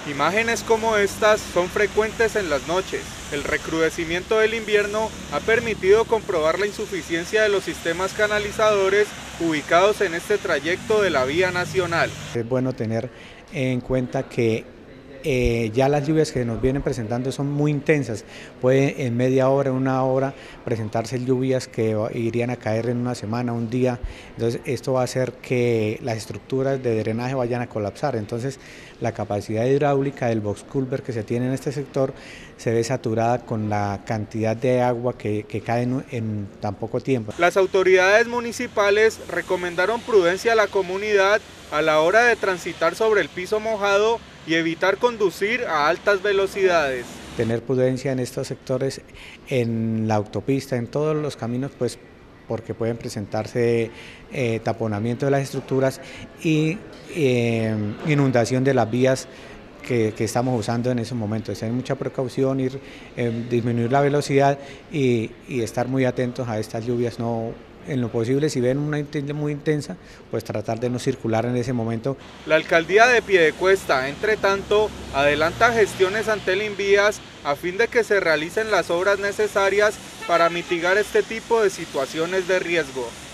Imágenes como estas son frecuentes en las noches. El recrudecimiento del invierno ha permitido comprobar la insuficiencia de los sistemas canalizadores ubicados en este trayecto de la vía nacional. Es bueno tener en cuenta que ya las lluvias que nos vienen presentando son muy intensas. Puede en media hora, una hora, presentarse lluvias que irían a caer en una semana, un día. Entonces esto va a hacer que las estructuras de drenaje vayan a colapsar. Entonces la capacidad hidráulica del box culvert que se tiene en este sector se ve saturada con la cantidad de agua que cae en tan poco tiempo. Las autoridades municipales recomendaron prudencia a la comunidad a la hora de transitar sobre el piso mojado y evitar conducir a altas velocidades. Tener prudencia en estos sectores, en la autopista, en todos los caminos, pues porque pueden presentarse taponamiento de las estructuras y inundación de las vías que estamos usando en esos momentos. Tener mucha precaución, disminuir la velocidad y estar muy atentos a estas lluvias. No, en lo posible, si ven una muy intensa, pues tratar de no circular en ese momento. La alcaldía de Piedecuesta, entre tanto, adelanta gestiones ante el Invías a fin de que se realicen las obras necesarias para mitigar este tipo de situaciones de riesgo.